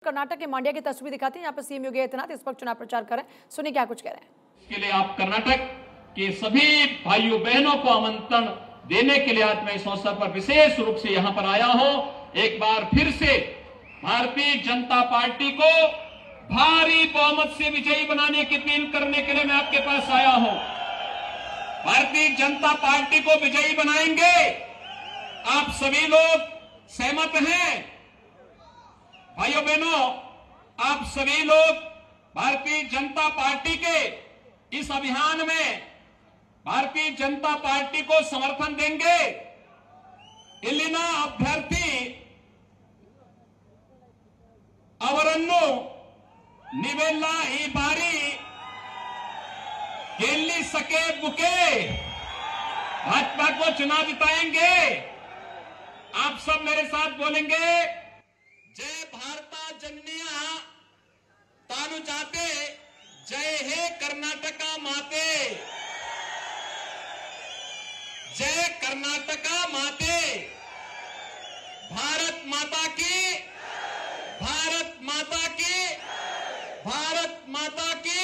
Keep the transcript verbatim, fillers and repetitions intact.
कर्नाटक के मांड्या की तस्वीर दिखाती है। यहाँ पर सीएम योगी आदित्यनाथ इस वक्त चुनाव प्रचार कर रहे हैं। सुनिए क्या कुछ कह रहे हैं। इसके लिए आप कर्नाटक के सभी भाइयों बहनों को आमंत्रण देने के लिए आज मैं इस अवसर पर विशेष रूप से यहाँ पर आया हूँ। एक बार फिर से भारतीय जनता पार्टी को भारी बहुमत से विजयी बनाने की अपील करने के लिए मैं आपके पास आया हूँ। भारतीय जनता पार्टी को विजयी बनाएंगे। आप सभी लोग सहमत हैं? भाइयों बहनों, आप सभी लोग भारतीय जनता पार्टी के इस अभियान में भारतीय जनता पार्टी को समर्थन देंगे। इलिना अभ्यर्थी ಅವರನ್ನು ನೀವೆಲ್ಲ ಈ ಬಾರಿ ಗೆಲ್ಲಿಸಕ್ಕೆ बुके भाजपा को चुनाव जिताएंगे। आप सब मेरे साथ बोलेंगे, जय भारता जननिया तानु जाते, जय हे कर्नाटका माते, जय कर्नाटका माते, भारत माता की, भारत माता की, भारत माता की।